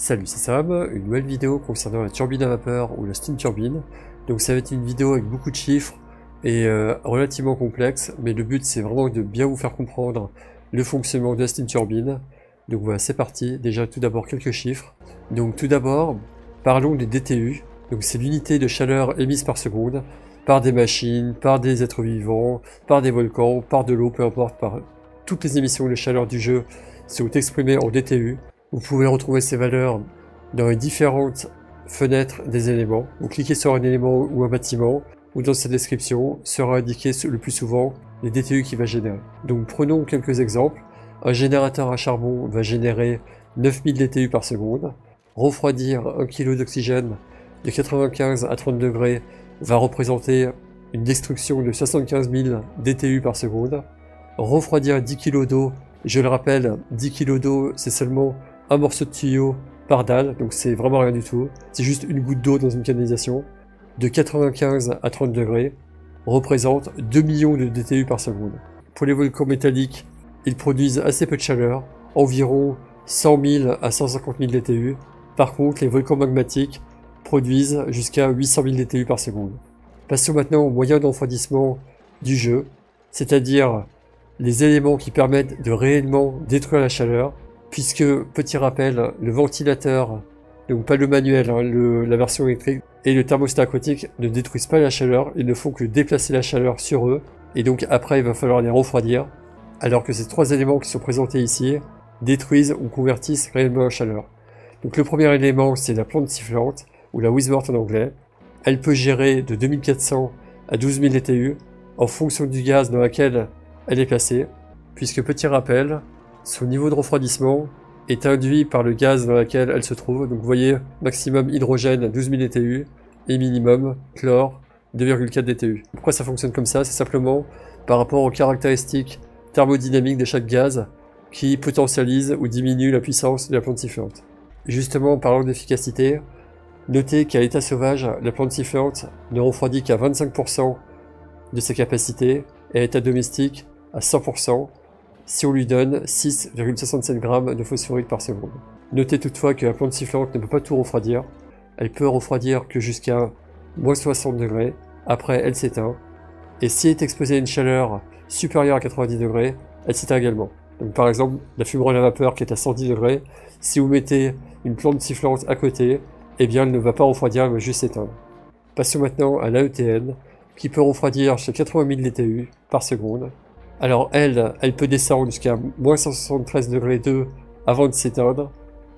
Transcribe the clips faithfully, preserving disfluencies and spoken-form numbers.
Salut, c'est Sam, une nouvelle vidéo concernant la turbine à vapeur ou la steam turbine. Donc ça va être une vidéo avec beaucoup de chiffres et euh, relativement complexe, mais le but c'est vraiment de bien vous faire comprendre le fonctionnement de la steam turbine. Donc voilà, c'est parti. Déjà tout d'abord quelques chiffres. Donc tout d'abord, parlons des D T U. Donc c'est l'unité de chaleur émise par seconde par des machines, par des êtres vivants, par des volcans, par de l'eau, peu importe, par toutes les émissions de chaleur du jeu sont exprimées en D T U. Vous pouvez retrouver ces valeurs dans les différentes fenêtres des éléments. Vous cliquez sur un élément ou un bâtiment, ou dans sa description sera indiqué le plus souvent les D T U qu'il va générer. Donc prenons quelques exemples. Un générateur à charbon va générer neuf mille D T U par seconde. Refroidir un kilo d'oxygène de quatre-vingt-quinze à trente degrés va représenter une destruction de soixante-quinze mille D T U par seconde. Refroidir dix kilos d'eau, je le rappelle, dix kilos d'eau c'est seulement un morceau de tuyau par dalle, donc c'est vraiment rien du tout. C'est juste une goutte d'eau dans une canalisation. De quatre-vingt-quinze à trente degrés représente deux millions de D T U par seconde. Pour les volcans métalliques, ils produisent assez peu de chaleur, environ cent mille à cent cinquante mille D T U. Par contre, les volcans magmatiques produisent jusqu'à huit cent mille D T U par seconde. Passons maintenant aux moyens de refroidissement du jeu, c'est-à-dire les éléments qui permettent de réellement détruire la chaleur, puisque, petit rappel, le ventilateur, donc pas le manuel, hein, le, la version électrique, et le thermostat aquatique ne détruisent pas la chaleur, ils ne font que déplacer la chaleur sur eux, et donc après il va falloir les refroidir, alors que ces trois éléments qui sont présentés ici détruisent ou convertissent réellement la chaleur. Donc le premier élément c'est la plante sifflante, ou la Wismort en anglais. Elle peut gérer de deux mille quatre cents à douze mille D T U, en fonction du gaz dans lequel elle est placée, puisque petit rappel, son niveau de refroidissement est induit par le gaz dans lequel elle se trouve. Donc vous voyez, maximum hydrogène douze mille D T U et minimum chlore deux virgule quatre D T U. Pourquoi ça fonctionne comme ça? C'est simplement par rapport aux caractéristiques thermodynamiques de chaque gaz qui potentialise ou diminue la puissance de la plante sifflante. Justement, en parlant d'efficacité, notez qu'à l'état sauvage, la plante sifflante ne refroidit qu'à vingt-cinq pour cent de ses capacités et à l'état domestique à cent pour cent. Si on lui donne six virgule soixante-sept grammes de phosphorite par seconde. Notez toutefois que la plante sifflante ne peut pas tout refroidir. Elle peut refroidir que jusqu'à moins soixante degrés. Après, elle s'éteint. Et si elle est exposée à une chaleur supérieure à quatre-vingt-dix degrés, elle s'éteint également. Donc par exemple, la fumerole à vapeur qui est à cent dix degrés, si vous mettez une plante sifflante à côté, eh bien elle ne va pas refroidir, elle va juste s'éteindre. Passons maintenant à l'A E T N, qui peut refroidir jusqu'à quatre-vingt mille D T U par seconde. Alors elle, elle peut descendre jusqu'à moins cent soixante-treize degrés deux avant de s'éteindre.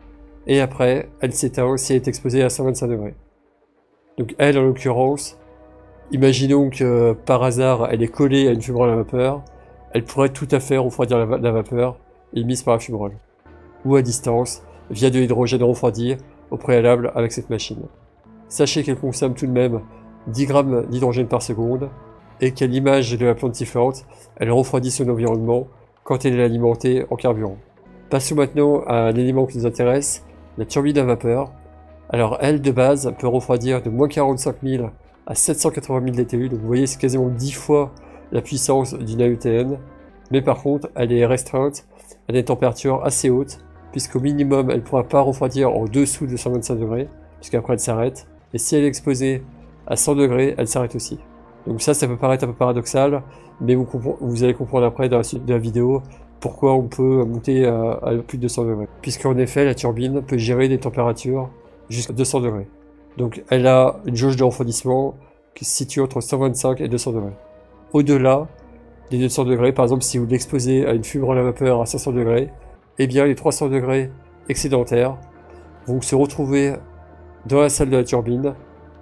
Et après, elle s'éteint si elle est exposée à cent vingt-cinq degrés. Donc elle, en l'occurrence, imaginons que par hasard, elle est collée à une fumerole à vapeur. Elle pourrait tout à fait refroidir la, va la vapeur émise par la fumerole. Ou à distance, via de l'hydrogène refroidi au préalable avec cette machine. Sachez qu'elle consomme tout de même dix grammes d'hydrogène par seconde. Et qu'à l'image de la plante sifflante, elle refroidit son environnement quand elle est alimentée en carburant. Passons maintenant à l'élément qui nous intéresse, la turbine à vapeur. Alors elle, de base, peut refroidir de moins quarante-cinq mille à sept cent quatre-vingt mille D T U, donc vous voyez c'est quasiment dix fois la puissance d'une A E T N, mais par contre elle est restreinte à des températures assez hautes, puisqu'au minimum elle ne pourra pas refroidir en dessous de cent vingt-cinq degrés, puisqu'après elle s'arrête, et si elle est exposée à cent degrés, elle s'arrête aussi. Donc ça, ça peut paraître un peu paradoxal, mais vous, vous allez comprendre après dans la suite de la vidéo pourquoi on peut monter à, à plus de deux cents degrés. Puisqu'en effet, la turbine peut gérer des températures jusqu'à deux cents degrés. Donc elle a une jauge de refroidissement qui se situe entre cent vingt-cinq et deux cents degrés. Au-delà des deux cents degrés, par exemple si vous l'exposez à une fumerole à vapeur à cinq cents degrés, eh bien les trois cents degrés excédentaires vont se retrouver dans la salle de la turbine.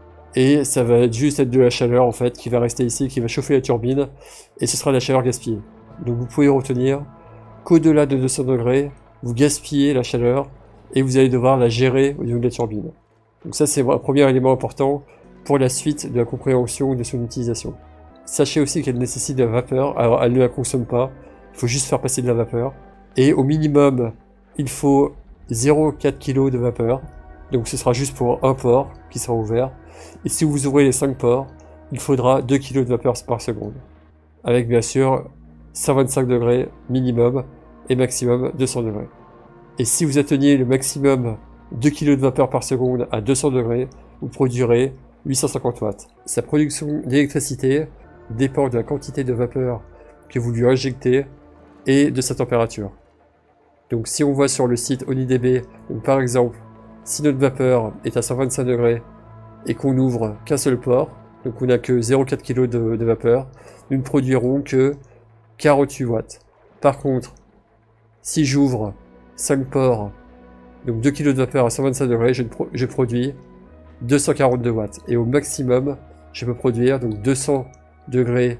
Et ça va juste être de la chaleur en fait qui va rester ici, qui va chauffer la turbine, et ce sera de la chaleur gaspillée. Donc vous pouvez retenir qu'au-delà de deux cents degrés, vous gaspillez la chaleur, et vous allez devoir la gérer au niveau de la turbine. Donc ça c'est un premier élément important pour la suite de la compréhension de son utilisation. Sachez aussi qu'elle nécessite de la vapeur, alors elle ne la consomme pas, il faut juste faire passer de la vapeur. Et au minimum, il faut zéro virgule quatre kilos de vapeur, donc ce sera juste pour un port qui sera ouvert. Et si vous ouvrez les cinq ports, il faudra deux kilos de vapeur par seconde. Avec bien sûr cent vingt-cinq degrés minimum et maximum deux cents degrés. Et si vous atteignez le maximum deux kilos de vapeur par seconde à deux cents degrés, vous produirez huit cent cinquante watts. Sa production d'électricité dépend de la quantité de vapeur que vous lui injectez et de sa température. Donc si on voit sur le site OnlyDB, donc par exemple, si notre vapeur est à cent vingt-cinq degrés et qu'on n'ouvre qu'un seul port, donc on n'a que zéro virgule quatre kilos de, de vapeur, nous ne produirons que quarante-huit watts. Par contre, si j'ouvre cinq ports, donc deux kilos de vapeur à cent vingt-cinq degrés, je, pro je produis deux cent quarante-deux watts. Et au maximum, je peux produire donc deux cents degrés,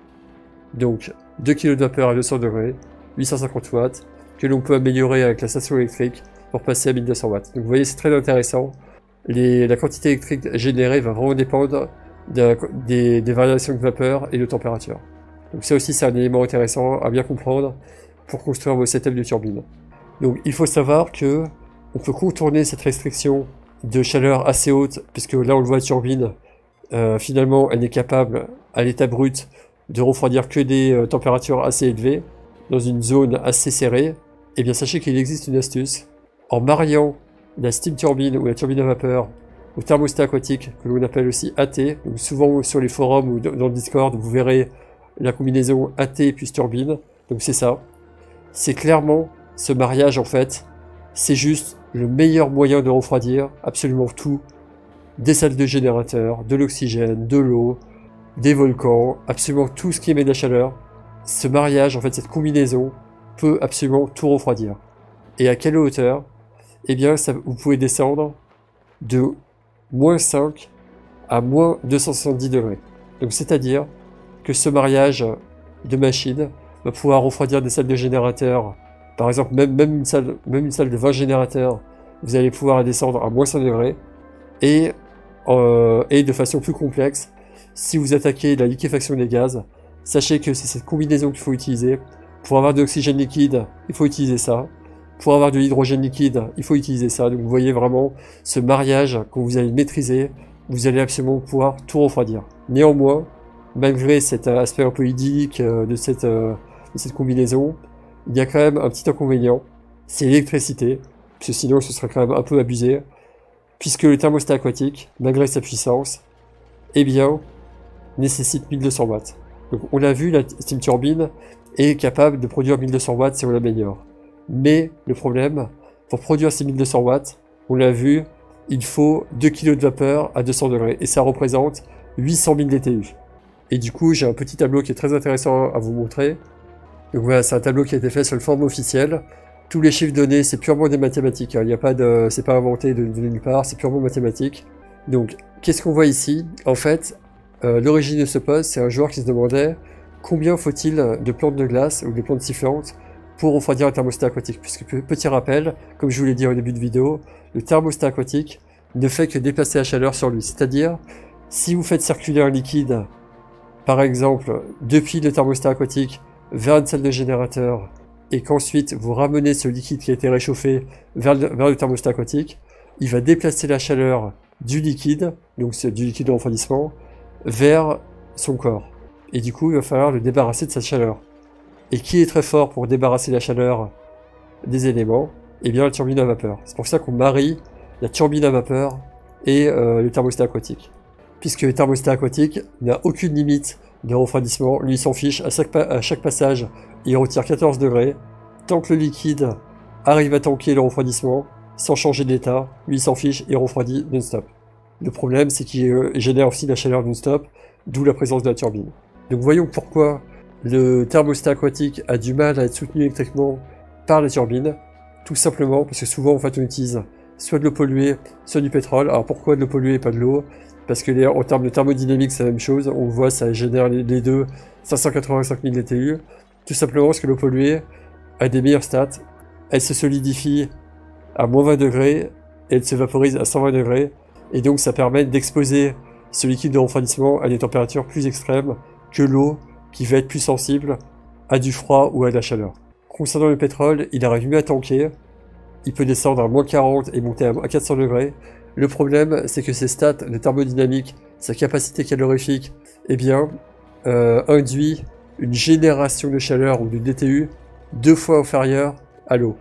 donc deux kilos de vapeur à deux cents degrés, huit cent cinquante watts, que l'on peut améliorer avec la station électrique pour passer à mille deux cents watts. Donc vous voyez, c'est très intéressant. Les, la quantité électrique générée va vraiment dépendre de, des, des variations de vapeur et de température. Donc ça aussi, c'est un élément intéressant à bien comprendre pour construire vos setups de turbine. Donc il faut savoir que on peut contourner cette restriction de chaleur assez haute, puisque là on le voit, la turbine, euh, finalement, elle est capable, à l'état brut, de refroidir que des euh, températures assez élevées, dans une zone assez serrée. Et bien sachez qu'il existe une astuce. En mariant la steam turbine ou la turbine à vapeur au thermostat aquatique, que l'on appelle aussi A T, donc souvent sur les forums ou dans le Discord, vous verrez la combinaison A T plus turbine, donc c'est ça. C'est clairement ce mariage en fait, c'est juste le meilleur moyen de refroidir absolument tout, des salles de générateurs, de l'oxygène, de l'eau, des volcans, absolument tout ce qui émet de la chaleur. Ce mariage, en fait, cette combinaison peut absolument tout refroidir. Et à quelle hauteur? Eh bien, ça, vous pouvez descendre de moins cinq à moins deux cent soixante-dix degrés. Donc c'est-à-dire que ce mariage de machines va pouvoir refroidir des salles de générateurs. Par exemple, même, même, une salle, même une salle de vingt générateurs, vous allez pouvoir descendre à moins cinq degrés. Et, euh, et de façon plus complexe, si vous attaquez la liquéfaction des gaz, sachez que c'est cette combinaison qu'il faut utiliser. Pour avoir de l'oxygène liquide, il faut utiliser ça. Pour avoir de l'hydrogène liquide, il faut utiliser ça. Donc vous voyez vraiment ce mariage, quand vous allez maîtriser, vous allez absolument pouvoir tout refroidir. Néanmoins, malgré cet aspect un peu idyllique de cette, de cette combinaison, il y a quand même un petit inconvénient, c'est l'électricité, parce que sinon ce serait quand même un peu abusé, puisque le thermostat aquatique, malgré sa puissance, eh bien, nécessite mille deux cents watts. Donc on l'a vu, la steam turbine est capable de produire mille deux cents watts si on l'améliore. Mais le problème, pour produire ces mille deux cents watts, on l'a vu, il faut deux kilos de vapeur à deux cents degrés, et ça représente huit cent mille D T U. Et du coup, j'ai un petit tableau qui est très intéressant à vous montrer. Donc voilà, c'est un tableau qui a été fait sur le forum officiel. Tous les chiffres donnés, c'est purement des mathématiques, hein. Il n'y a pas de, c'est pas inventé de, de nulle part, c'est purement mathématique. Donc, qu'est-ce qu'on voit ici? En fait, euh, l'origine de ce poste, c'est un joueur qui se demandait combien faut-il de plantes de glace ou de plantes sifflantes pour refroidir un thermostat aquatique. Puisque, petit rappel, comme je vous l'ai dit au début de vidéo, le thermostat aquatique ne fait que déplacer la chaleur sur lui. C'est-à-dire, si vous faites circuler un liquide, par exemple, depuis le thermostat aquatique vers une salle de générateur, et qu'ensuite vous ramenez ce liquide qui a été réchauffé vers le, vers le thermostat aquatique, il va déplacer la chaleur du liquide, donc c'est du liquide de refroidissement, vers son corps. Et du coup, il va falloir le débarrasser de cette chaleur. Et qui est très fort pour débarrasser la chaleur des éléments? Eh bien, la turbine à vapeur. C'est pour ça qu'on marie la turbine à vapeur et euh, le thermostat aquatique. Puisque le thermostat aquatique n'a aucune limite de refroidissement, lui il s'en fiche, à chaque, à chaque passage, il retire quatorze degrés. Tant que le liquide arrive à tanker le refroidissement, sans changer d'état, lui il s'en fiche, il refroidit non-stop. Le problème, c'est qu'il euh, génère aussi la chaleur non-stop, d'où la présence de la turbine. Donc voyons pourquoi le thermostat aquatique a du mal à être soutenu électriquement par la turbine. Tout simplement parce que souvent en fait on utilise soit de l'eau polluée, soit du pétrole. Alors pourquoi de l'eau polluée et pas de l'eau? Parce que les, en termes de thermodynamique c'est la même chose, on le voit, ça génère les, les deux cinq cent quatre-vingt-cinq mille D T U. Tout simplement parce que l'eau polluée a des meilleurs stats, elle se solidifie à moins vingt degrés et elle se vaporise à cent vingt degrés. Et donc ça permet d'exposer ce liquide de refroidissement à des températures plus extrêmes que l'eau qui va être plus sensible à du froid ou à de la chaleur. Concernant le pétrole, il arrive mieux à tanker, il peut descendre à moins quarante et monter à quatre cents degrés. Le problème, c'est que ses stats de thermodynamique, sa capacité calorifique, eh bien, euh, induit une génération de chaleur ou de D T U deux fois inférieure à l'eau.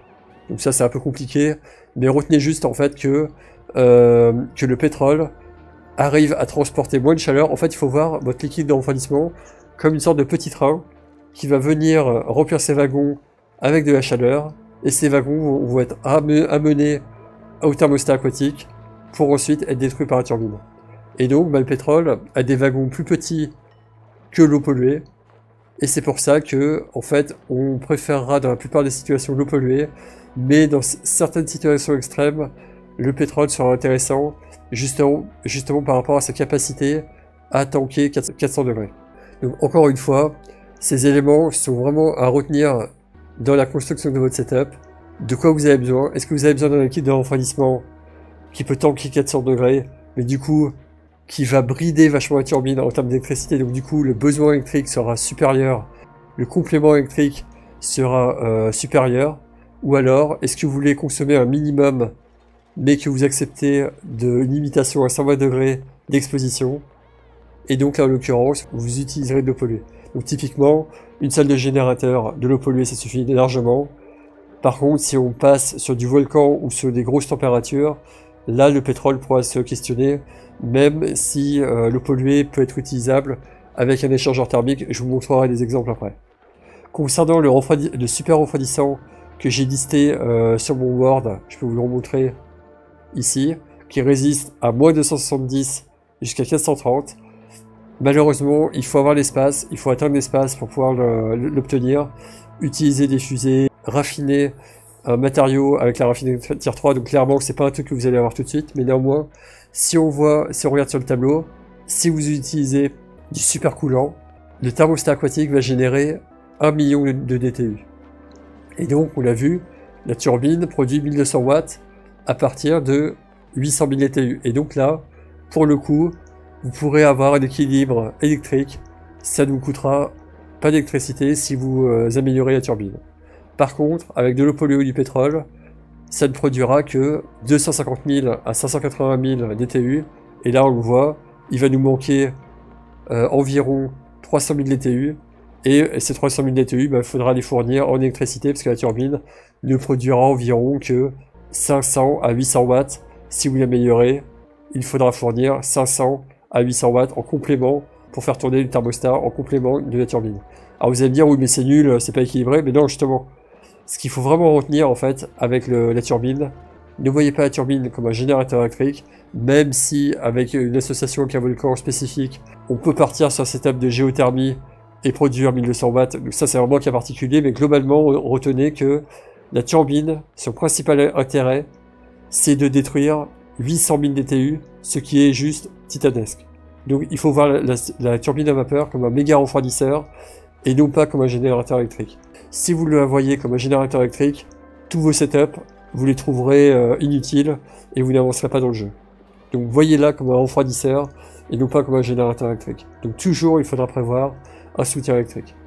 Donc ça c'est un peu compliqué, mais retenez juste en fait que, euh, que le pétrole arrive à transporter moins de chaleur. En fait il faut voir votre liquide de refroidissement comme une sorte de petit train qui va venir remplir ses wagons avec de la chaleur, et ces wagons vont, vont être amenés au thermostat aquatique pour ensuite être détruits par la turbine. Et donc bah, le pétrole a des wagons plus petits que l'eau polluée, et c'est pour ça que en fait on préférera dans la plupart des situations l'eau polluée, mais dans certaines situations extrêmes le pétrole sera intéressant justement, justement par rapport à sa capacité à tanker quatre cents degrés. Donc encore une fois, ces éléments sont vraiment à retenir dans la construction de votre setup. De quoi vous avez besoin? Est-ce que vous avez besoin d'un liquide de refroidissement qui peut tanker quatre cents degrés, mais du coup qui va brider vachement la turbine en termes d'électricité, donc du coup le besoin électrique sera supérieur, le complément électrique sera euh, supérieur? Ou alors est-ce que vous voulez consommer un minimum mais que vous acceptez de une limitation à cent vingt degrés d'exposition, et donc là en l'occurrence vous utiliserez de l'eau polluée. Donc typiquement une salle de générateur de l'eau polluée ça suffit largement. Par contre si on passe sur du volcan ou sur des grosses températures, là le pétrole pourra se questionner, même si euh, l'eau polluée peut être utilisable avec un échangeur thermique. Je vous montrerai des exemples après. Concernant le, le super refroidissant que j'ai listé euh, sur mon Word, je peux vous le remontrer ici, qui résiste à moins deux cent soixante-dix jusqu'à quatre cent trente. Malheureusement, il faut avoir l'espace, il faut atteindre l'espace pour pouvoir l'obtenir, utiliser des fusées, raffiner un matériau avec la raffinerie tier trois, donc clairement c'est pas un truc que vous allez avoir tout de suite, mais néanmoins, si on voit, si on regarde sur le tableau, si vous utilisez du super coulant, le thermostat aquatique va générer un million de D T U. Et donc, on l'a vu, la turbine produit mille deux cents watts à partir de huit cent mille D T U. Et donc là, pour le coup, vous pourrez avoir un équilibre électrique, ça ne vous coûtera pas d'électricité si vous euh, améliorez la turbine. Par contre, avec de l'eau polluée ou du pétrole, ça ne produira que deux cent cinquante mille à cinq cent quatre-vingt mille D T U, et là on le voit, il va nous manquer euh, environ trois cent mille D T U, et ces trois cent mille D T U, bah, il faudra les fournir en électricité, parce que la turbine ne produira environ que cinq cents à huit cents watts. Si vous l'améliorez, il faudra fournir cinq cents à huit cents watts en complément pour faire tourner le thermostat en complément de la turbine. Alors vous allez me dire, oui mais c'est nul, c'est pas équilibré, mais non justement. Ce qu'il faut vraiment retenir en fait avec le, la turbine, ne voyez pas la turbine comme un générateur électrique, même si avec une association avec un volcan spécifique, on peut partir sur un setup de géothermie et produire mille deux cents watts, donc ça c'est vraiment un cas particulier, mais globalement retenez que la turbine, son principal intérêt, c'est de détruire huit cent mille D T U, ce qui est juste titanesque. Donc il faut voir la, la, la turbine à vapeur comme un méga refroidisseur, et non pas comme un générateur électrique. Si vous le voyez comme un générateur électrique, tous vos setups, vous les trouverez euh, inutiles et vous n'avancerez pas dans le jeu. Donc voyez-la comme un refroidisseur et non pas comme un générateur électrique. Donc toujours il faudra prévoir un soutien électrique.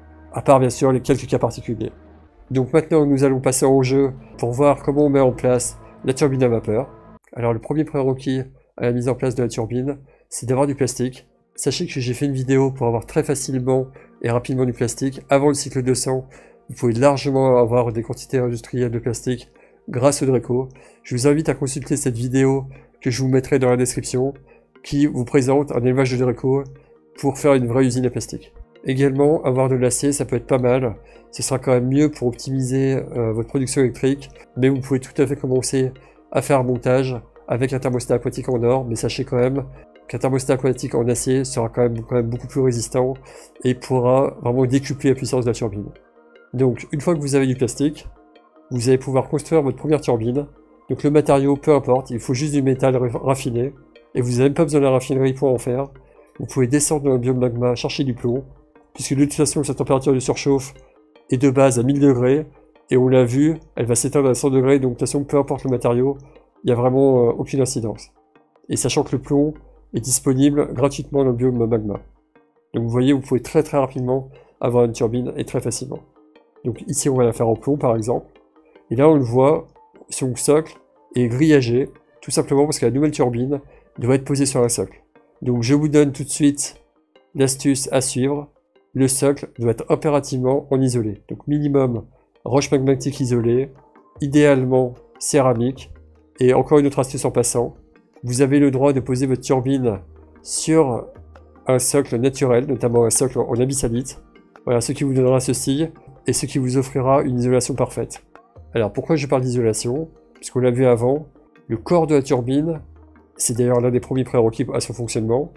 À part bien sûr les quelques cas particuliers. Donc maintenant nous allons passer au jeu pour voir comment on met en place la turbine à vapeur. Alors le premier prérequis à la mise en place de la turbine, c'est d'avoir du plastique. Sachez que j'ai fait une vidéo pour avoir très facilement et rapidement du plastique. Avant le cycle deux cents, vous pouvez largement avoir des quantités industrielles de plastique grâce au Dreco. Je vous invite à consulter cette vidéo que je vous mettrai dans la description, qui vous présente un élevage de Dreco pour faire une vraie usine à plastique. Également, avoir de l'acier, ça peut être pas mal. Ce sera quand même mieux pour optimiser euh, votre production électrique, mais vous pouvez tout à fait commencer à faire un montage avec un thermostat aquatique en or, mais sachez quand même qu'un thermostat aquatique en acier sera quand même, quand même beaucoup plus résistant et pourra vraiment décupler la puissance de la turbine. Donc, une fois que vous avez du plastique, vous allez pouvoir construire votre première turbine. Donc le matériau, peu importe, il faut juste du métal raffiné, et vous n'avez même pas besoin de la raffinerie pour en faire. Vous pouvez descendre dans le biome magma, chercher du plomb, puisque de toute façon sa température de surchauffe est de base à mille degrés, et on l'a vu, elle va s'éteindre à cent degrés, donc de toute façon peu importe le matériau, il n'y a vraiment euh, aucune incidence. Et sachant que le plomb est disponible gratuitement dans le biome magma. Donc vous voyez, vous pouvez très très rapidement avoir une turbine, et très facilement. Donc ici on va la faire en plomb par exemple, et là on le voit, son socle est grillagé, tout simplement parce que la nouvelle turbine doit être posée sur un socle. Donc je vous donne tout de suite l'astuce à suivre. Le socle doit être impérativement en isolé. Donc minimum roche magmatique isolée, idéalement céramique. Et encore une autre astuce en passant, vous avez le droit de poser votre turbine sur un socle naturel, notamment un socle en abyssalite. Voilà, ce qui vous donnera ceci, et ce qui vous offrira une isolation parfaite. Alors pourquoi je parle d'isolation? Puisqu'on l'a vu avant, le corps de la turbine, c'est d'ailleurs l'un des premiers prérequis à son fonctionnement,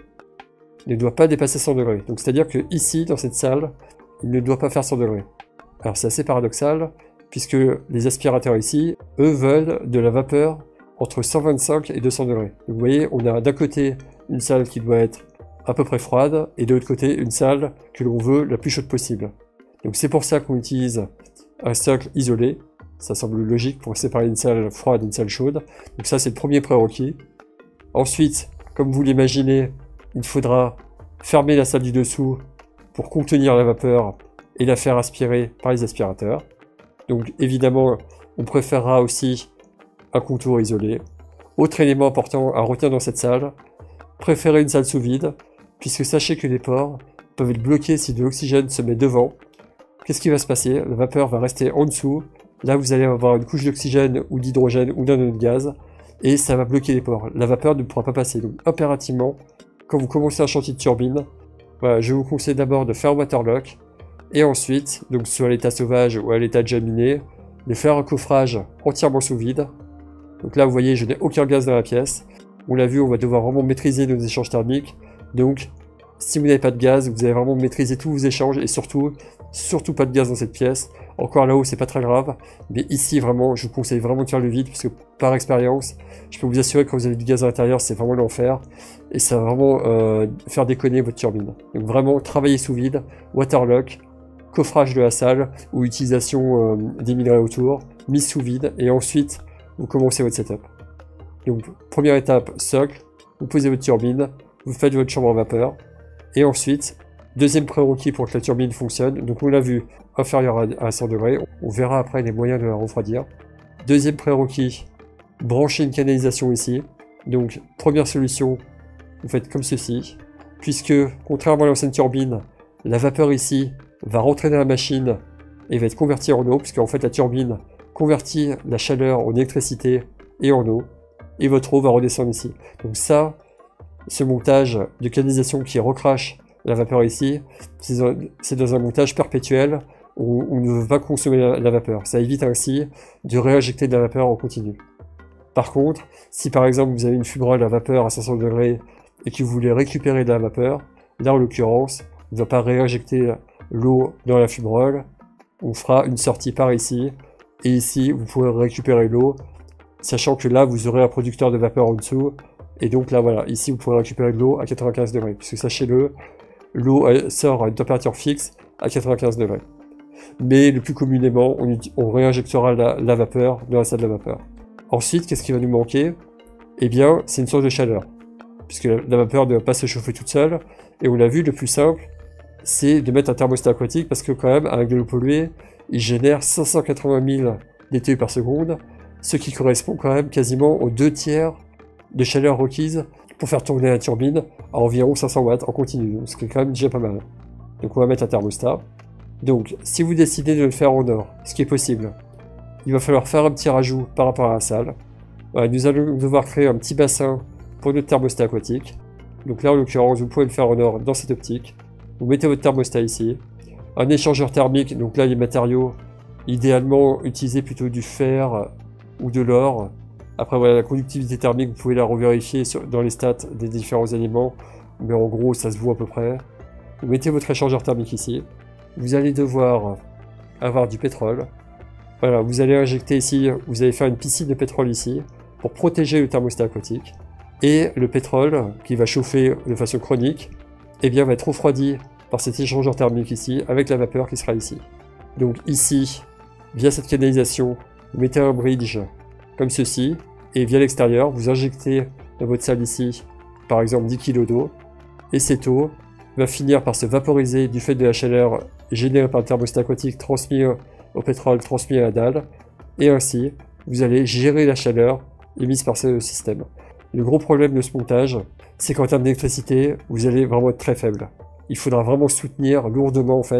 ne doit pas dépasser cent degrés. Donc c'est-à-dire que ici, dans cette salle, il ne doit pas faire cent degrés. Alors c'est assez paradoxal, puisque les aspirateurs ici, eux veulent de la vapeur entre cent vingt-cinq et deux cents degrés. Donc vous voyez, on a d'un côté une salle qui doit être à peu près froide, et de l'autre côté une salle que l'on veut la plus chaude possible. Donc c'est pour ça qu'on utilise un socle isolé. Ça semble logique pour séparer une salle froide d'une salle chaude. Donc ça c'est le premier prérequis. Ensuite, comme vous l'imaginez, il faudra fermer la salle du dessous pour contenir la vapeur et la faire aspirer par les aspirateurs. Donc évidemment, on préférera aussi un contour isolé. Autre élément important à retenir dans cette salle, préférez une salle sous vide, puisque sachez que les pores peuvent être bloqués si de l'oxygène se met devant. Qu'est-ce qui va se passer? La vapeur va rester en dessous. Là, vous allez avoir une couche d'oxygène ou d'hydrogène ou d'un autre gaz, et ça va bloquer les pores. La vapeur ne pourra pas passer. Donc impérativement, quand vous commencez un chantier de turbine, voilà, je vous conseille d'abord de faire un waterlock, et ensuite, donc soit à l'état sauvage ou à l'état déjà miné, de faire un coffrage entièrement sous vide. Donc là, vous voyez, je n'ai aucun gaz dans la pièce. On l'a vu, on va devoir vraiment maîtriser nos échanges thermiques. Donc, si vous n'avez pas de gaz, vous allez vraiment maîtriser tous vos échanges et surtout, surtout pas de gaz dans cette pièce. Encore là-haut, c'est pas très grave, mais ici, vraiment, je vous conseille vraiment de faire le vide parce que par expérience, je peux vous assurer que quand vous avez du gaz à l'intérieur, c'est vraiment l'enfer et ça va vraiment euh, faire déconner votre turbine. Donc vraiment, travailler sous vide, waterlock, coffrage de la salle ou utilisation euh, des minerais autour, mise sous vide et ensuite, vous commencez votre setup. Donc, première étape, socle, vous posez votre turbine, vous faites votre chambre à vapeur, et ensuite, deuxième prérequis pour que la turbine fonctionne, donc on l'a vu, inférieur à cent degrés, on verra après les moyens de la refroidir. Deuxième prérequis, branchez une canalisation ici, donc première solution, vous faites comme ceci, puisque, contrairement à l'ancienne turbine, la vapeur ici va rentrer dans la machine et va être convertie en eau, puisque en fait la turbine convertit la chaleur en électricité et en eau, et votre eau va redescendre ici. Donc ça, ce montage de canalisation qui recrache la vapeur ici, c'est dans un montage perpétuel où on ne veut pas consommer la, la vapeur. Ça évite ainsi de réinjecter de la vapeur en continu. Par contre, si par exemple vous avez une fumerole à vapeur à cinq cents degrés et que vous voulez récupérer de la vapeur, là en l'occurrence, on ne va pas réinjecter l'eau dans la fumerole, on fera une sortie par ici, et ici vous pourrez récupérer l'eau, sachant que là vous aurez un producteur de vapeur en dessous, et donc là voilà, ici vous pourrez récupérer de l'eau à quatre-vingt-quinze degrés, puisque sachez-le, l'eau sort à une température fixe à quatre-vingt-quinze degrés. Mais le plus communément, on, on réinjectera la, la vapeur dans la salle de vapeur. Ensuite, qu'est-ce qui va nous manquer? Eh bien, c'est une source de chaleur, puisque la, la vapeur ne va pas se chauffer toute seule, et on l'a vu, le plus simple, c'est de mettre un thermostat aquatique, parce que quand même, un galop pollué, il génère cinq cent quatre-vingt mille D T U par seconde, ce qui correspond quand même quasiment aux deux tiers de chaleur requise pour faire tourner la turbine à environ cinq cents watts en continu, ce qui est quand même déjà pas mal. Donc on va mettre un thermostat. Donc si vous décidez de le faire en or, ce qui est possible, il va falloir faire un petit rajout par rapport à la salle. Voilà, nous allons devoir créer un petit bassin pour notre thermostat aquatique. Donc là en l'occurrence vous pouvez le faire en or dans cette optique. Vous mettez votre thermostat ici. Un échangeur thermique, donc là les matériaux, idéalement utiliser plutôt du fer ou de l'or. Après voilà, la conductivité thermique, vous pouvez la revérifier sur, dans les stats des différents éléments, mais en gros ça se voit à peu près. Vous mettez votre échangeur thermique ici. Vous allez devoir avoir du pétrole. Voilà, vous allez injecter ici, vous allez faire une piscine de pétrole ici, pour protéger le thermostat aquatique. Et le pétrole, qui va chauffer de façon chronique, eh bien va être refroidi par cet échangeur thermique ici, avec la vapeur qui sera ici. Donc ici, via cette canalisation, vous mettez un bridge comme ceci, et via l'extérieur, vous injectez dans votre salle ici, par exemple dix kilos d'eau, et cette eau va finir par se vaporiser du fait de la chaleur générée par le thermostat aquatique transmis au pétrole, transmis à la dalle, et ainsi, vous allez gérer la chaleur émise par ce système. Le gros problème de ce montage, c'est qu'en termes d'électricité, vous allez vraiment être très faible. Il faudra vraiment soutenir lourdement en fait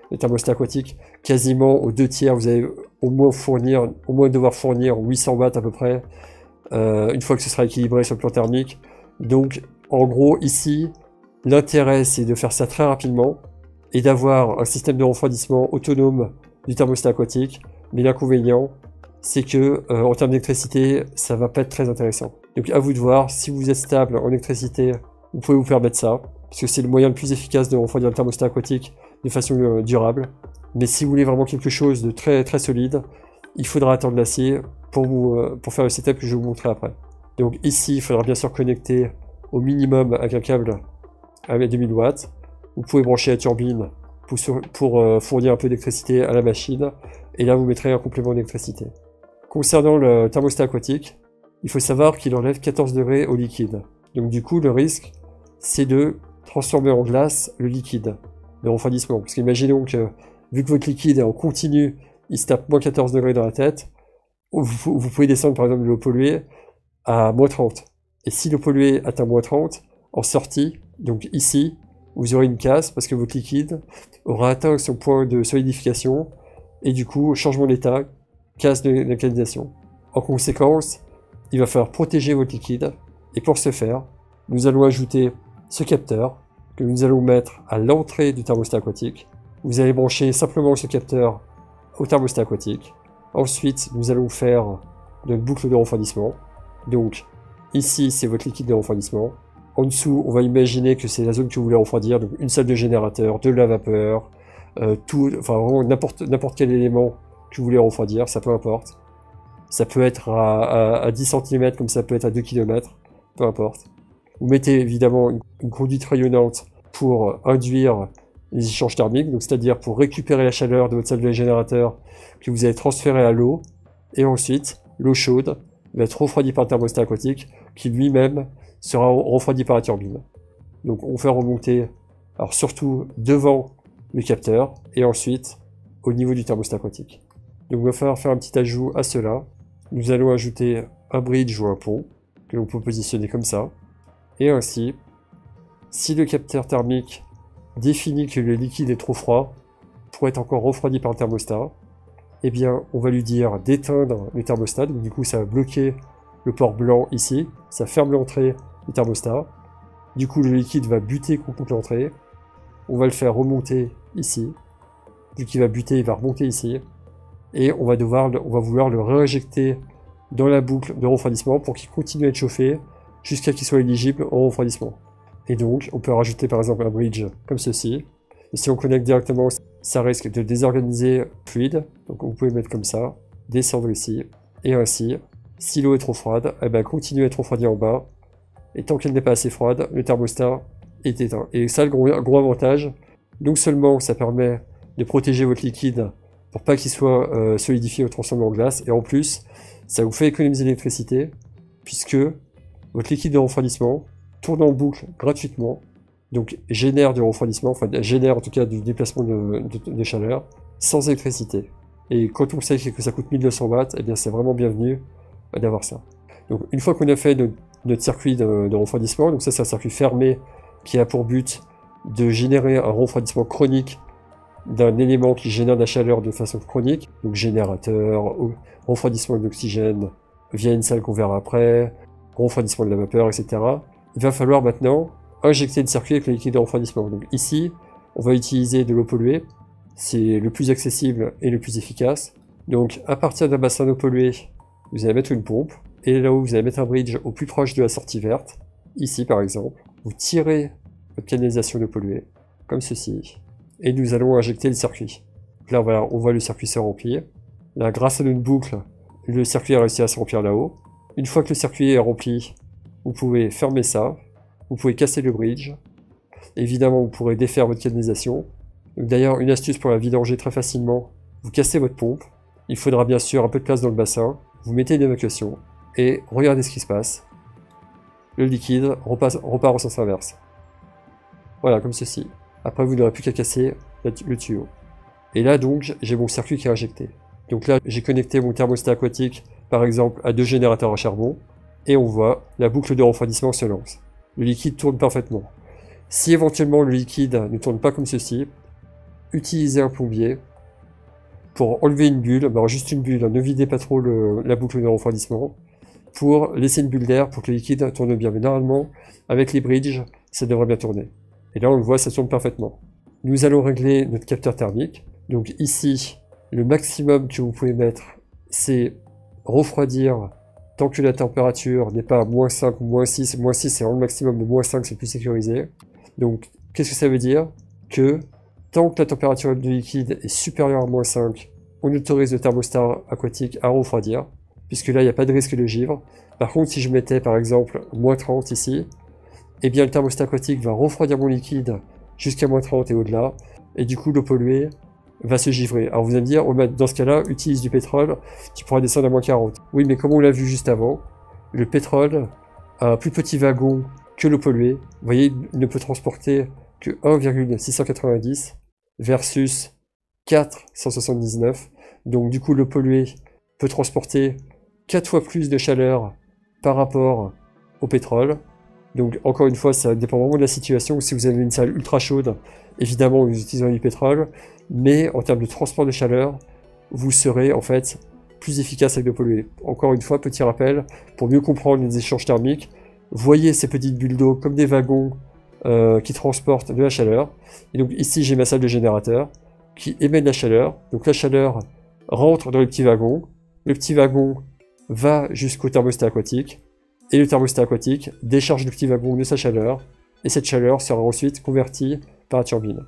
le thermostat aquatique, quasiment aux deux tiers, vous allez au moins fournir, au moins devoir fournir huit cents watts à peu près, euh, une fois que ce sera équilibré sur le plan thermique. Donc, en gros, ici, l'intérêt, c'est de faire ça très rapidement et d'avoir un système de refroidissement autonome du thermostat aquatique. Mais l'inconvénient, c'est que euh, en termes d'électricité, ça va pas être très intéressant. Donc, à vous de voir. Si vous êtes stable en électricité, vous pouvez vous permettre ça, parce que c'est le moyen le plus efficace de refroidir le thermostat aquatique de façon euh, durable. Mais si vous voulez vraiment quelque chose de très très solide, il faudra attendre l'acier pour, vous, euh, pour faire le setup que je vais vous montrer après. Donc ici, il faudra bien sûr connecter au minimum avec un câble à deux mille watts. Vous pouvez brancher la turbine pour, pour euh, fournir un peu d'électricité à la machine. Et là, vous mettrez un complément d'électricité. Concernant le thermostat aquatique, il faut savoir qu'il enlève quatorze degrés au liquide. Donc du coup, le risque, c'est de transformer en glace le liquide de refroidissement. Parce qu'imaginons que, vu que votre liquide est en continu, il se tape moins quatorze degrés dans la tête, vous, vous pouvez descendre par exemple de l'eau polluée à moins trente. Et si l'eau polluée atteint moins trente, en sortie, donc ici, vous aurez une casse parce que votre liquide aura atteint son point de solidification et du coup, changement d'état, casse de l'alcanisation. En conséquence, il va falloir protéger votre liquide et pour ce faire, nous allons ajouter ce capteur que nous allons mettre à l'entrée du thermostat aquatique. Vous allez brancher simplement ce capteur au thermostat aquatique. Ensuite, nous allons faire notre boucle de refroidissement. Donc, ici, c'est votre liquide de refroidissement. En dessous, on va imaginer que c'est la zone que vous voulez refroidir, donc une salle de générateur, de la vapeur, euh, tout, enfin vraiment n'importe n'importe quel élément que vous voulez refroidir, ça peu importe. Ça peut être à, à, à dix centimètres comme ça peut être à deux kilomètres, peu importe. Vous mettez évidemment une, une conduite rayonnante pour induire les échanges thermiques, donc c'est-à-dire pour récupérer la chaleur de votre salle de générateur que vous allez transférer à l'eau, et ensuite l'eau chaude va être refroidie par le thermostat aquatique qui lui-même sera refroidi par la turbine. Donc on fait remonter, alors surtout devant le capteur et ensuite au niveau du thermostat aquatique. Donc il va falloir faire un petit ajout à cela. Nous allons ajouter un bridge ou un pont que l'on peut positionner comme ça. Et ainsi, si le capteur thermique définit que le liquide est trop froid pour être encore refroidi par le thermostat, eh bien on va lui dire d'éteindre le thermostat. Donc du coup ça va bloquer le port blanc ici, ça ferme l'entrée du thermostat. Du coup le liquide va buter contre l'entrée. On va le faire remonter ici. Vu qu'il va buter, il va remonter ici. Et on va devoir, on va vouloir le réinjecter dans la boucle de refroidissement pour qu'il continue à être chauffé jusqu'à qu'il soit éligible au refroidissement. Et donc, on peut rajouter par exemple un bridge comme ceci. Et si on connecte directement, ça risque de désorganiser le fluide. Donc vous pouvez mettre comme ça, descendre ici. Et ainsi, si l'eau est trop froide, eh ben, continue à être refroidie en bas. Et tant qu'elle n'est pas assez froide, le thermostat est éteint. Et ça, le gros, gros avantage, non seulement ça permet de protéger votre liquide pour pas qu'il soit euh, solidifié ou transformé en glace, et en plus, ça vous fait économiser l'électricité, puisque votre liquide de refroidissement tourne en boucle gratuitement, donc génère du refroidissement, enfin génère en tout cas du déplacement de, de, de chaleur, sans électricité. Et quand on sait que ça coûte mille deux cents watts, eh bien c'est vraiment bienvenu d'avoir ça. Donc une fois qu'on a fait notre, notre circuit de, de refroidissement, donc ça c'est un circuit fermé qui a pour but de générer un refroidissement chronique d'un élément qui génère de la chaleur de façon chronique, donc générateur, refroidissement d'oxygène via une salle qu'on verra après, refroidissement de la vapeur, et cetera. Il va falloir maintenant injecter le circuit avec le liquide de refroidissement. Donc ici, on va utiliser de l'eau polluée, c'est le plus accessible et le plus efficace. Donc à partir d'un bassin d'eau polluée, vous allez mettre une pompe, et là où vous allez mettre un bridge au plus proche de la sortie verte, ici par exemple, vous tirez votre canalisation d'eau polluée, comme ceci, et nous allons injecter le circuit. Donc là voilà, on voit le circuit se remplir. Là, grâce à notre boucle, le circuit a réussi à se remplir là-haut. Une fois que le circuit est rempli, vous pouvez fermer ça, vous pouvez casser le bridge. Évidemment, vous pourrez défaire votre canalisation. D'ailleurs, une astuce pour la vidanger très facilement, vous cassez votre pompe. Il faudra bien sûr un peu de place dans le bassin. Vous mettez une évacuation et regardez ce qui se passe. Le liquide repasse, repart en sens inverse. Voilà, comme ceci. Après, vous n'aurez plus qu'à casser le tuyau. Et là, donc, j'ai mon circuit qui est injecté. Donc là, j'ai connecté mon thermostat aquatique, par exemple, à deux générateurs à charbon. Et on voit, la boucle de refroidissement se lance. Le liquide tourne parfaitement. Si éventuellement le liquide ne tourne pas comme ceci, utilisez un plombier pour enlever une bulle, bah, juste une bulle, hein, ne videz pas trop le, la boucle de refroidissement, pour laisser une bulle d'air pour que le liquide tourne bien. Mais normalement, avec les bridges, ça devrait bien tourner. Et là, on le voit, ça tourne parfaitement. Nous allons régler notre capteur thermique. Donc ici, le maximum que vous pouvez mettre, c'est refroidir tant que la température n'est pas à moins cinq ou moins six. Moins six, c'est vraiment le maximum, mais moins cinq, c'est plus sécurisé. Donc, qu'est-ce que ça veut dire? Que tant que la température du liquide est supérieure à moins cinq, on autorise le thermostat aquatique à refroidir, puisque là, il n'y a pas de risque de givre. Par contre, si je mettais par exemple moins trente ici, eh bien le thermostat aquatique va refroidir mon liquide jusqu'à moins trente et au-delà, et du coup l'eau polluée va se givrer. Alors vous allez me dire, oh, dans ce cas-là, utilise du pétrole, tu pourras descendre à moins quarante. Oui, mais comme on l'a vu juste avant, le pétrole a un plus petit wagon que l'eau polluée. Vous voyez, il ne peut transporter que un virgule six cent quatre-vingt-dix versus quatre cent soixante-dix-neuf. Donc du coup, l'eau polluée peut transporter quatre fois plus de chaleur par rapport au pétrole. Donc encore une fois, ça dépend vraiment de la situation. Si vous avez une salle ultra chaude, évidemment vous utiliserez du pétrole, mais en termes de transport de chaleur, vous serez en fait plus efficace avec l'eau polluée. Encore une fois, petit rappel, pour mieux comprendre les échanges thermiques, voyez ces petites bulles d'eau comme des wagons euh, qui transportent de la chaleur. Et donc ici j'ai ma salle de générateur qui émet de la chaleur. Donc la chaleur rentre dans le petit wagon, le petit wagon va jusqu'au thermostat aquatique, et le thermostat aquatique décharge le petit wagon de sa chaleur, et cette chaleur sera ensuite convertie par la turbine.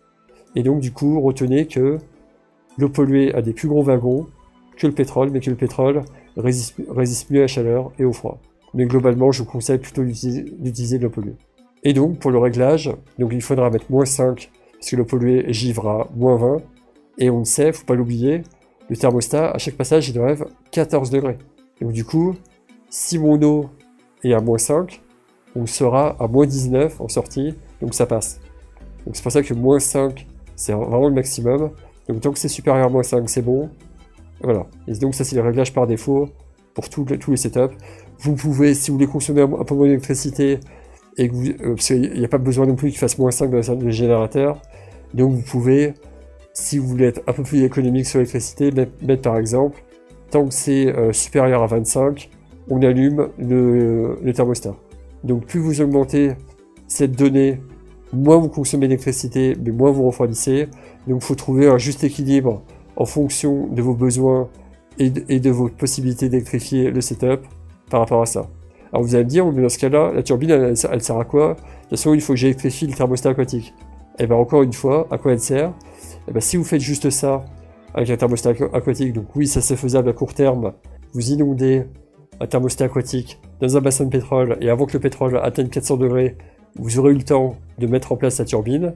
Et donc du coup, retenez que l'eau polluée a des plus gros wagons que le pétrole, mais que le pétrole résiste, résiste mieux à la chaleur et au froid. Mais globalement, je vous conseille plutôt d'utiliser de l'eau polluée. Et donc, pour le réglage, donc il faudra mettre moins cinq, parce que l'eau polluée givra moins vingt, et on le sait, faut pas l'oublier, le thermostat, à chaque passage, il enlève quatorze degrés. Donc du coup, si mon eau est à moins cinq, on sera à moins dix-neuf en sortie, donc ça passe. Donc c'est pour ça que moins cinq, c'est vraiment le maximum. Donc tant que c'est supérieur à moins cinq, c'est bon. Voilà. Et donc ça, c'est le réglage par défaut pour tout, tous les setups. Vous pouvez, si vous voulez consommer un peu moins d'électricité, et que vous, euh, parce qu'il n'y a pas besoin non plus qu'il fasse moins cinq dans la salle de générateur, donc vous pouvez, si vous voulez être un peu plus économique sur l'électricité, mettre, mettre par exemple, tant que c'est euh, supérieur à vingt-cinq, on allume le, le thermostat. Donc plus vous augmentez cette donnée, moins vous consommez d'électricité, mais moins vous refroidissez. Donc il faut trouver un juste équilibre en fonction de vos besoins et de, et de vos possibilités d'électrifier le setup par rapport à ça. Alors vous allez me dire, mais dans ce cas-là, la turbine, elle, elle, elle sert à quoi? De toute façon, il faut que j'électrifie le thermostat aquatique. Et bien encore une fois, à quoi elle sert? Et bien si vous faites juste ça avec un thermostat aquatique, donc oui, ça c'est faisable à court terme, vous inondez un thermostat aquatique dans un bassin de pétrole, et avant que le pétrole atteigne quatre cents degrés, vous aurez eu le temps de mettre en place la turbine.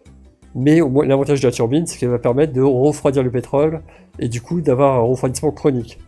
Mais au moins, l'avantage de la turbine, c'est qu'elle va permettre de refroidir le pétrole, et du coup d'avoir un refroidissement chronique.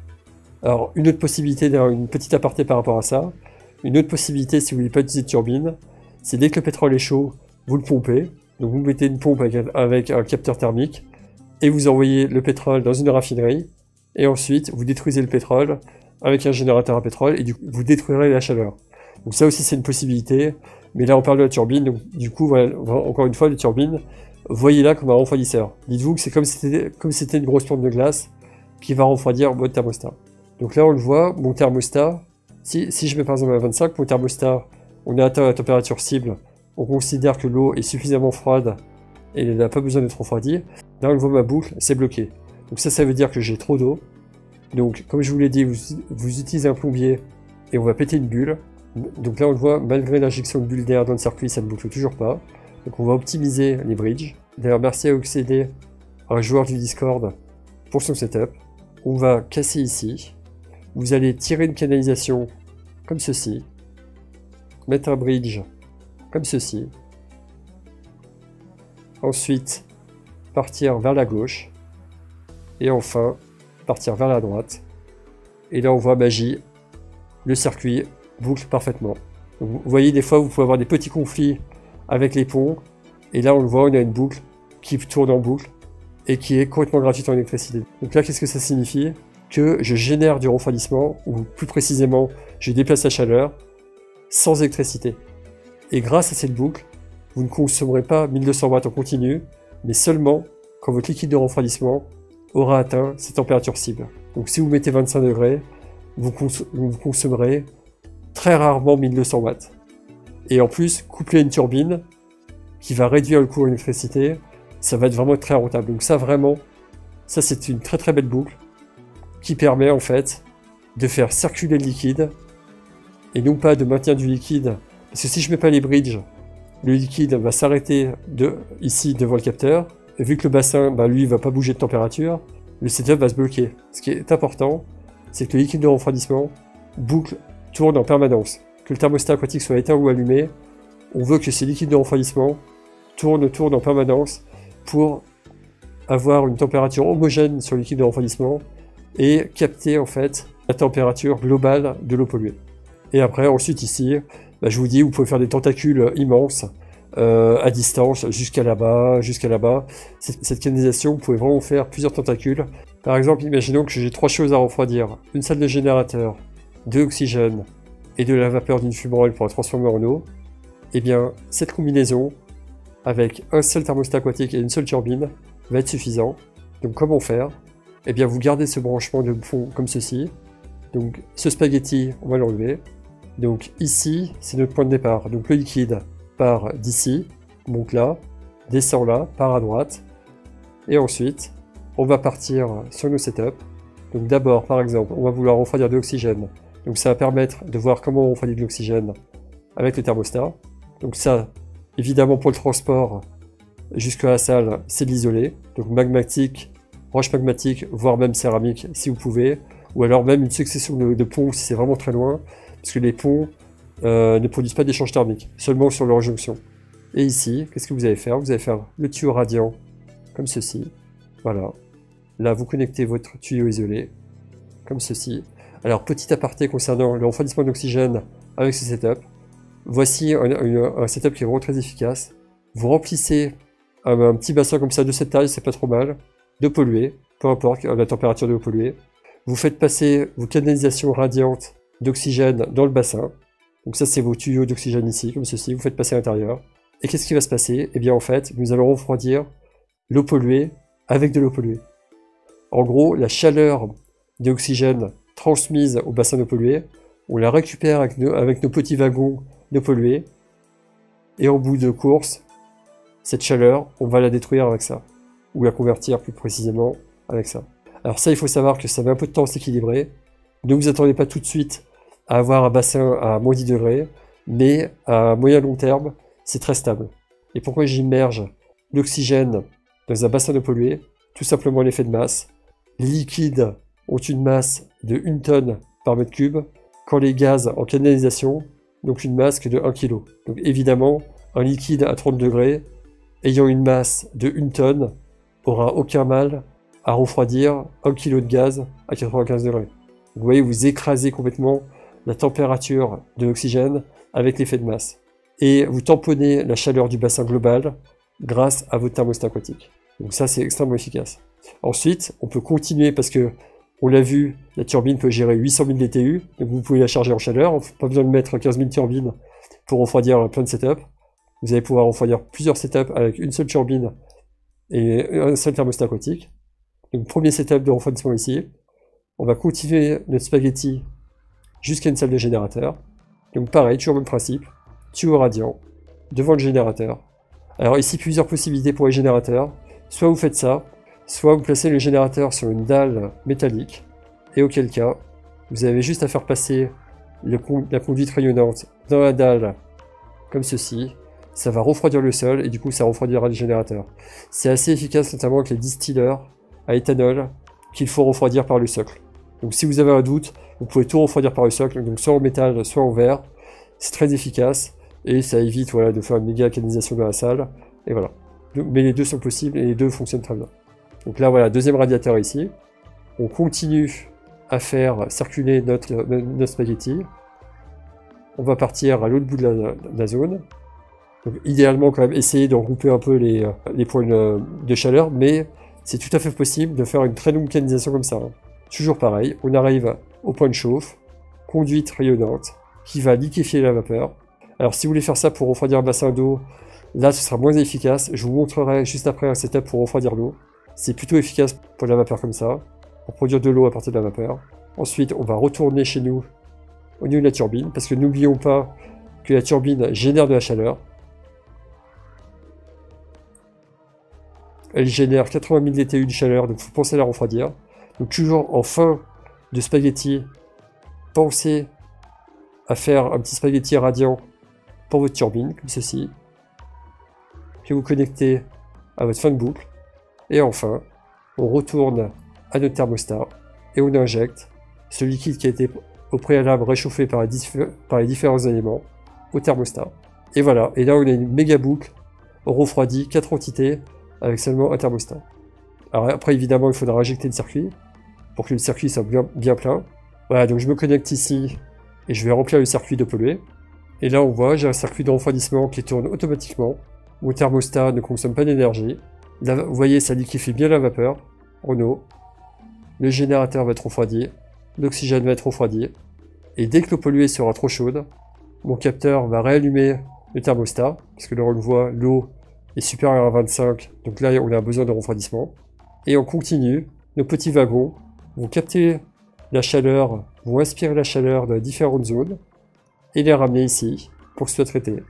Alors, une autre possibilité, une petite aparté par rapport à ça, une autre possibilité si vous ne voulez pas utiliser de turbine, c'est dès que le pétrole est chaud, vous le pompez, donc vous mettez une pompe avec un, avec un capteur thermique, et vous envoyez le pétrole dans une raffinerie, et ensuite vous détruisez le pétrole avec un générateur à pétrole, et du coup, vous détruirez la chaleur. Donc ça aussi c'est une possibilité, mais là on parle de la turbine, donc du coup, voilà, encore une fois, la turbine, voyez-la comme un refroidisseur. Dites-vous que c'est comme si c'était comme si c'était une grosse pompe de glace qui va refroidir votre thermostat. Donc là on le voit, mon thermostat, si, si je mets par exemple à vingt-cinq, mon thermostat, on a atteint la température cible, on considère que l'eau est suffisamment froide et elle n'a pas besoin d'être refroidie. Là on le voit, ma boucle, c'est bloqué. Donc ça, ça veut dire que j'ai trop d'eau. Donc comme je vous l'ai dit, vous, vous utilisez un plombier et on va péter une bulle. Donc là on le voit, malgré l'injection de bulles d'air dans le circuit, ça ne boucle toujours pas. Donc on va optimiser les bridges. D'ailleurs merci à Oxédé, un joueur du Discord, pour son setup. On va casser ici. Vous allez tirer une canalisation comme ceci. Mettre un bridge comme ceci. Ensuite, partir vers la gauche. Et enfin, partir vers la droite. Et là on voit, magie, le circuit boucle parfaitement. Donc, vous voyez, des fois vous pouvez avoir des petits conflits avec les ponts. Et là on le voit, on a une boucle qui tourne en boucle et qui est complètement gratuite en électricité. Donc là, qu'est-ce que ça signifie? Que je génère du refroidissement, ou plus précisément, je déplace la chaleur sans électricité. Et grâce à cette boucle, vous ne consommerez pas mille deux cents watts en continu, mais seulement quand votre liquide de refroidissement aura atteint ses températures cibles. Donc si vous mettez vingt-cinq degrés, vous, cons vous consommerez très rarement mille deux cents watts. Et en plus, couplé à une turbine qui va réduire le coût de l'électricité, ça va être vraiment très rentable. Donc ça vraiment, ça c'est une très très belle boucle qui permet en fait de faire circuler le liquide et non pas de maintenir du liquide. Parce que si je mets pas les bridges, le liquide va s'arrêter de, ici devant le capteur. Et vu que le bassin, bah, lui, va pas bouger de température, le setup va se bloquer. Ce qui est important, c'est que le liquide de refroidissement boucle, tourne en permanence. Que le thermostat aquatique soit éteint ou allumé, on veut que ces liquides de refroidissement tournent, tournent en permanence pour avoir une température homogène sur le liquide de refroidissement et capter en fait la température globale de l'eau polluée. Et après, ensuite ici, bah, je vous dis, vous pouvez faire des tentacules immenses euh, à distance, jusqu'à là-bas, jusqu'à là-bas. Cette, cette canalisation, vous pouvez vraiment faire plusieurs tentacules. Par exemple, imaginons que j'ai trois choses à refroidir. Une salle de générateur, de l'oxygène et de la vapeur d'une fumerole pour la transformer en eau. Eh bien, cette combinaison, avec un seul thermostat aquatique et une seule turbine, va être suffisant. Donc comment faire? Eh bien, vous gardez ce branchement de fond comme ceci. Donc ce spaghetti, on va l'enlever. Donc ici, c'est notre point de départ. Donc le liquide part d'ici, monte là, descend là, part à droite. Et ensuite, on va partir sur nos setups. Donc d'abord, par exemple, on va vouloir refroidir de l'oxygène. Donc ça va permettre de voir comment on refroidit de l'oxygène avec le thermostat. Donc ça, évidemment pour le transport jusqu'à la salle, c'est de l'isolé. Donc magmatique, roche magmatique, voire même céramique si vous pouvez. Ou alors même une succession de, de ponts si c'est vraiment très loin. Parce que les ponts euh, ne produisent pas d'échange thermique, seulement sur leur jonction. Et ici, qu'est-ce que vous allez faire? Vous allez faire le tuyau radiant, comme ceci. Voilà. Là, vous connectez votre tuyau isolé, comme ceci. Alors, petit aparté concernant le refroidissement d'oxygène avec ce setup. Voici un, un, un setup qui est vraiment très efficace. Vous remplissez un, un petit bassin comme ça de cette taille, c'est pas trop mal, d'eau polluée, peu importe la température de l'eau polluée. Vous faites passer vos canalisations radiantes d'oxygène dans le bassin. Donc ça, c'est vos tuyaux d'oxygène ici, comme ceci. Vous faites passer à l'intérieur. Et qu'est-ce qui va se passer? Eh bien, en fait, nous allons refroidir l'eau polluée avec de l'eau polluée. En gros, la chaleur de l'oxygène transmise au bassin d'eau polluée, on la récupère avec nos, avec nos petits wagons d'eau polluée. Et en bout de course, cette chaleur, on va la détruire avec ça. Ou la convertir plus précisément avec ça. Alors ça, il faut savoir que ça met un peu de temps à s'équilibrer. Ne vous attendez pas tout de suite à avoir un bassin à moins dix degrés, mais à moyen long terme, c'est très stable. Et pourquoi j'immerge l'oxygène dans un bassin d'eau polluée? Tout simplement l'effet de masse. Les liquides ont une masse de une tonne par mètre cube, quand les gaz en canalisation n'ont une masse que de un kilo. Donc évidemment, un liquide à trente degrés, ayant une masse de une tonne, aura aucun mal à refroidir un kilo de gaz à quatre-vingt-quinze degrés. Vous voyez, vous écrasez complètement la température de l'oxygène avec l'effet de masse. Et vous tamponnez la chaleur du bassin global grâce à votre thermostat aquatique. Donc ça, c'est extrêmement efficace. Ensuite, on peut continuer parce que, on l'a vu, la turbine peut gérer huit cent mille B T U, donc vous pouvez la charger en chaleur. Pas besoin de mettre quinze mille turbines pour refroidir plein de setups. Vous allez pouvoir refroidir plusieurs setups avec une seule turbine et un seul thermostat aquatique. Donc premier setup de refroidissement ici. On va continuer notre spaghetti jusqu'à une salle de générateur. Donc pareil, toujours le même principe. Tuyau radiant devant le générateur. Alors ici, plusieurs possibilités pour les générateurs. Soit vous faites ça, soit vous placez le générateur sur une dalle métallique. Et auquel cas, vous avez juste à faire passer le con la conduite rayonnante dans la dalle, comme ceci. Ça va refroidir le sol et du coup ça refroidira le générateur. C'est assez efficace notamment avec les distilleurs à éthanol qu'il faut refroidir par le socle. Donc si vous avez un doute, vous pouvez tout refroidir par le socle, donc soit en métal, soit en verre. C'est très efficace et ça évite voilà, de faire une méga canalisation dans la salle. Et voilà. Mais les deux sont possibles et les deux fonctionnent très bien. Donc là voilà, deuxième radiateur ici. On continue à faire circuler notre, notre spaghetti. On va partir à l'autre bout de la, de la zone. Donc idéalement quand même essayer de regrouper un peu les, les points de chaleur, mais c'est tout à fait possible de faire une très longue canalisation comme ça. Hein. Toujours pareil, on arrive au point de chauffe, conduite rayonnante, qui va liquéfier la vapeur. Alors si vous voulez faire ça pour refroidir un bassin d'eau, Là, ce sera moins efficace. Je vous montrerai juste après un setup pour refroidir l'eau. C'est plutôt efficace pour la vapeur comme ça, pour produire de l'eau à partir de la vapeur. Ensuite, on va retourner chez nous au niveau de la turbine, parce que n'oublions pas que la turbine génère de la chaleur. Elle génère quatre-vingt mille D T U de chaleur, donc il faut penser à la refroidir. Donc toujours en fin de spaghetti, pensez à faire un petit spaghetti radiant pour votre turbine, comme ceci. Puis vous connectez à votre fin de boucle. Et enfin, on retourne à notre thermostat et on injecte ce liquide qui a été au préalable réchauffé par les, par les différents éléments au thermostat. Et voilà, et là on a une méga boucle refroidie, quatre entités, avec seulement un thermostat. Alors après évidemment il faudra injecter le circuit, pour que le circuit soit bien, bien plein. Voilà, donc je me connecte ici, et je vais remplir le circuit de pollué. Et là on voit, j'ai un circuit de refroidissement qui tourne automatiquement. Mon thermostat ne consomme pas d'énergie. Là, vous voyez, ça liquéfie bien la vapeur en eau. Le générateur va être refroidi. L'oxygène va être refroidi. Et dès que l'eau polluée sera trop chaude, mon capteur va réallumer le thermostat. Parce que là, on le voit, l'eau est supérieure à vingt-cinq. Donc là, on a besoin de refroidissement. Et on continue. Nos petits wagons vont capter la chaleur, vont aspirer la chaleur dans les différentes zones. Et les ramener ici pour que ce soit traité.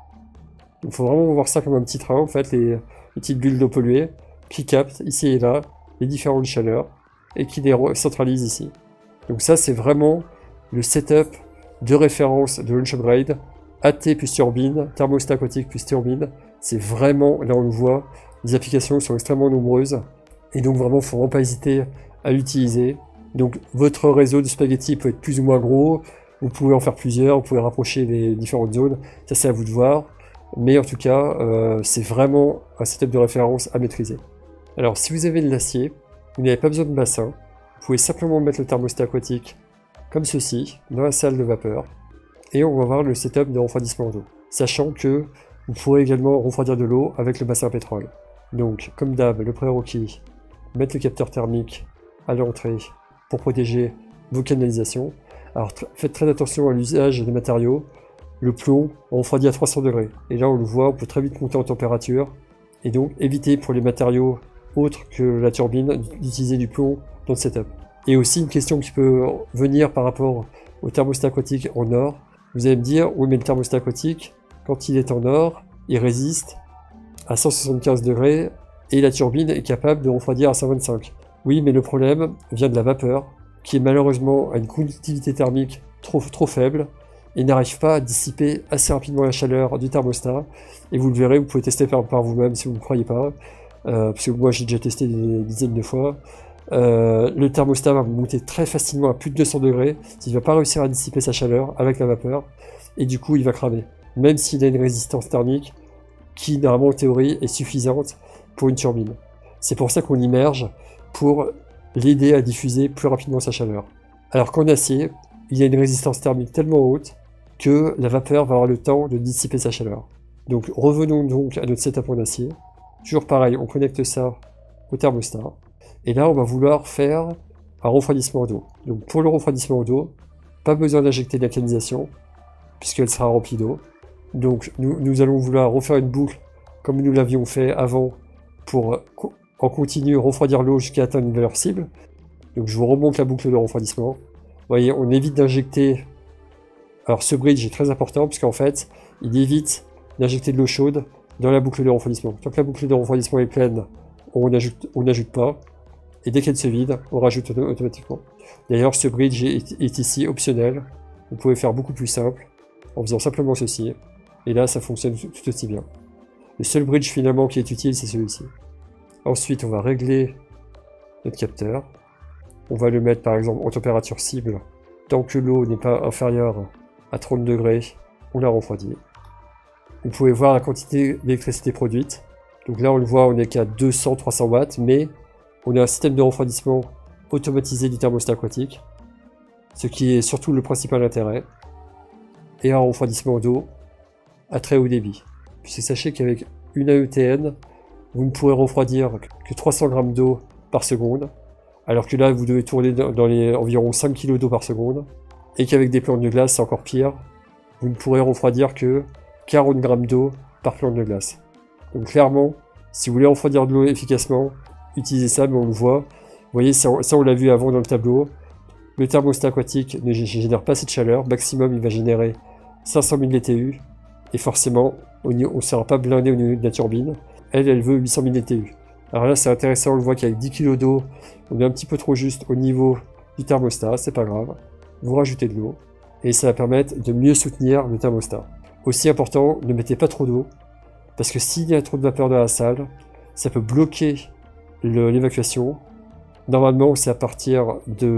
Il faut vraiment voir ça comme un petit train, en fait, les, les petites bulles d'eau polluée qui captent ici et là les différentes chaleurs et qui les centralisent ici. Donc ça, c'est vraiment le setup de référence de Launch Upgrade. A T plus turbine, thermostat aquatique plus turbine. C'est vraiment, là on le voit, les applications sont extrêmement nombreuses. Et donc vraiment, il ne faut vraiment pas hésiter à l'utiliser. Donc votre réseau de spaghetti peut être plus ou moins gros. Vous pouvez en faire plusieurs, vous pouvez rapprocher les différentes zones. Ça, c'est à vous de voir. Mais en tout cas, euh, c'est vraiment un setup de référence à maîtriser. Alors, si vous avez de l'acier, vous n'avez pas besoin de bassin. Vous pouvez simplement mettre le thermostat aquatique comme ceci, dans la salle de vapeur. Et on va voir le setup de refroidissement d'eau. Sachant que vous pourrez également refroidir de l'eau avec le bassin à pétrole. Donc, comme d'hab, le prérequis, mettre le capteur thermique à l'entrée pour protéger vos canalisations. Alors, faites très attention à l'usage des matériaux. Le plomb, on refroidit à trois cents degrés. Et là, on le voit, on peut très vite monter en température. Et donc, évitez pour les matériaux autres que la turbine d'utiliser du plomb dans le setup. Et aussi, une question qui peut venir par rapport au thermostat aquatique en or. Vous allez me dire, oui, mais le thermostat aquatique, quand il est en or, il résiste à cent soixante-quinze degrés et la turbine est capable de refroidir à cent vingt-cinq. Oui, mais le problème vient de la vapeur, qui est malheureusement à une conductivité thermique trop, trop faible, et n'arrive pas à dissiper assez rapidement la chaleur du thermostat. Et vous le verrez, vous pouvez tester par, par vous-même si vous ne croyez pas, euh, parce que moi j'ai déjà testé des dizaines de fois. Euh, le thermostat va monter très facilement à plus de deux cents degrés, s'il ne va pas réussir à dissiper sa chaleur avec la vapeur, et du coup il va cramer, même s'il a une résistance thermique qui normalement en théorie est suffisante pour une turbine. C'est pour ça qu'on immerge, pour l'aider à diffuser plus rapidement sa chaleur. Alors qu'en acier, il y a une résistance thermique tellement haute que la vapeur va avoir le temps de dissiper sa chaleur. Donc revenons donc à notre setup en acier. Toujours pareil, on connecte ça au thermostat. Et là, on va vouloir faire un refroidissement d'eau. Donc pour le refroidissement d'eau, pas besoin d'injecter de la canalisation, puisqu'elle sera remplie d'eau. Donc nous, nous allons vouloir refaire une boucle comme nous l'avions fait avant pour en continu refroidir l'eau jusqu'à atteindre une valeur cible. Donc je vous remonte la boucle de refroidissement. Vous voyez, on évite d'injecter... Alors ce bridge est très important puisqu'en fait, il évite d'injecter de l'eau chaude dans la boucle de refroidissement. Tant que la boucle de refroidissement est pleine, on n'ajoute on n'ajoute pas. Et dès qu'elle se vide, on rajoute automatiquement. D'ailleurs, ce bridge est, est ici optionnel. Vous pouvez faire beaucoup plus simple en faisant simplement ceci. Et là, ça fonctionne tout aussi bien. Le seul bridge finalement qui est utile, c'est celui-ci. Ensuite, on va régler notre capteur. On va le mettre par exemple en température cible. Tant que l'eau n'est pas inférieure à trente degrés, on la refroidit. Vous pouvez voir la quantité d'électricité produite. Donc là, on le voit, on n'est qu'à deux cents à trois cents watts, mais on a un système de refroidissement automatisé du thermostat aquatique, ce qui est surtout le principal intérêt, et un refroidissement d'eau à très haut débit. Puisque sachez qu'avec une A E T N, vous ne pourrez refroidir que trois cents grammes d'eau par seconde, alors que là, vous devez tourner dans les environ cinq kilos d'eau par seconde, et qu'avec des plantes de glace, c'est encore pire, vous ne pourrez refroidir que quarante grammes d'eau par par plante de glace. Donc clairement, si vous voulez refroidir de l'eau efficacement, utilisez ça, mais on le voit. Vous voyez, ça, ça on l'a vu avant dans le tableau. Le thermostat aquatique ne génère pas cette chaleur. Maximum, il va générer cinq cent mille D T U. Et forcément, on ne sera pas blindé au niveau de la turbine. Elle, elle veut huit cent mille D T U. Alors là, c'est intéressant, on le voit qu'avec dix kilos d'eau, on est un petit peu trop juste au niveau du thermostat, c'est pas grave. Vous rajoutez de l'eau, et ça va permettre de mieux soutenir le thermostat. Aussi important, ne mettez pas trop d'eau, parce que s'il y a trop de vapeur dans la salle, ça peut bloquer l'évacuation. Normalement, c'est à partir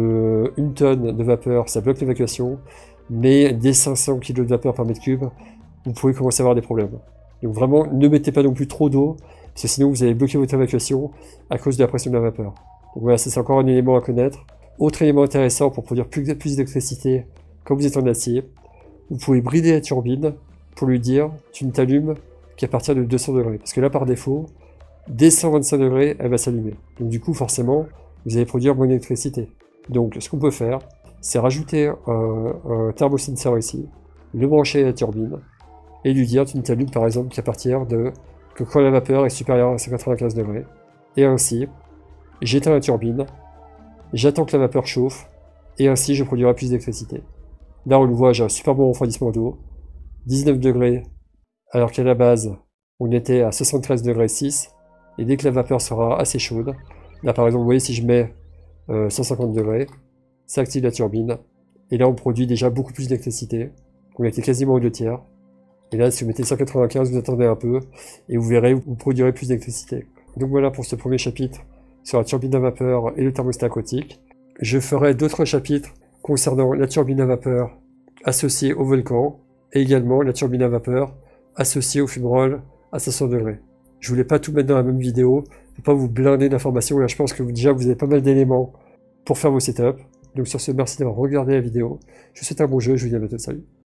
de une tonne de vapeur, ça bloque l'évacuation, mais dès cinq cents kilos de vapeur par mètre cube, vous pouvez commencer à avoir des problèmes. Donc vraiment, ne mettez pas non plus trop d'eau, parce que sinon vous allez bloquer votre évacuation à cause de la pression de la vapeur. Donc voilà, c'est encore un élément à connaître. Autre élément intéressant pour produire plus, plus d'électricité quand vous êtes en acier, vous pouvez brider la turbine pour lui dire tu ne t'allumes qu'à partir de deux cents degrés. Parce que là, par défaut, dès cent vingt-cinq degrés, elle va s'allumer. Donc du coup, forcément, vous allez produire moins d'électricité. Donc ce qu'on peut faire, c'est rajouter un, un thermosensor ici, le brancher à la turbine, et lui dire tu ne t'allumes par exemple qu'à partir de que quand la vapeur est supérieure à cent quatre-vingt-quinze degrés. Et ainsi, j'éteins la turbine, j'attends que la vapeur chauffe, et ainsi je produirai plus d'électricité. Là on le voit, j'ai un super bon refroidissement d'eau, dix-neuf degrés, alors qu'à la base on était à soixante-treize degrés six, et dès que la vapeur sera assez chaude, là par exemple vous voyez si je mets euh, cent cinquante degrés, ça active la turbine, et là on produit déjà beaucoup plus d'électricité, on était quasiment aux deux tiers. Et là, si vous mettez cent quatre-vingt-quinze, vous attendez un peu, et vous verrez, vous produirez plus d'électricité. Donc voilà pour ce premier chapitre sur la turbine à vapeur et le thermostat aquatique. Je ferai d'autres chapitres concernant la turbine à vapeur associée au volcan, et également la turbine à vapeur associée au fumerolles à cinq cents degrés. Je voulais pas tout mettre dans la même vidéo, pour pas vous blinder d'informations. Là, je pense que vous, déjà, vous avez pas mal d'éléments pour faire vos setups. Donc sur ce, merci d'avoir regardé la vidéo. Je vous souhaite un bon jeu, je vous dis à bientôt, salut.